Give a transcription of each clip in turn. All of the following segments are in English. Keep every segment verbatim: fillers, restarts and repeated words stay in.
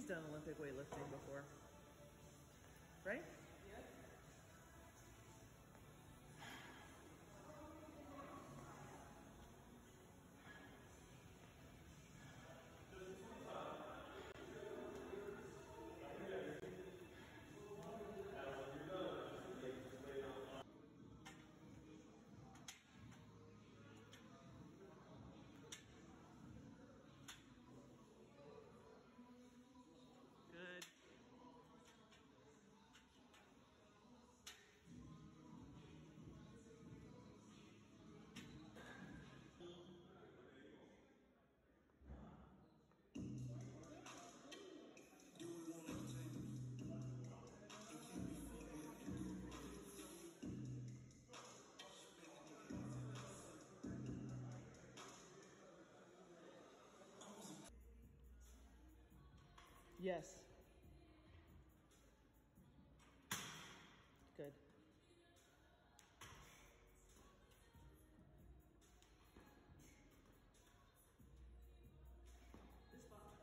She's done Olympic weightlifting before, right? Good. Yes. Good. This spot.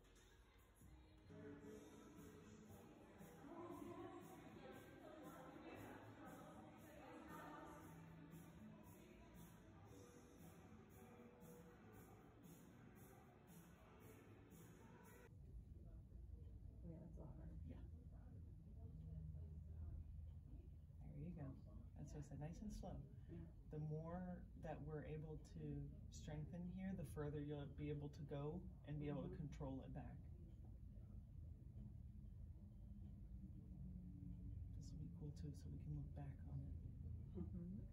Yeah, that's a lot harder. Yeah. There you go. That's what I said, nice and slow. Yeah. The more that we're able to strengthen here, the further you'll be able to go and be able mm-hmm. to control it back. This will be cool too, so we can look back on it. Mm-hmm.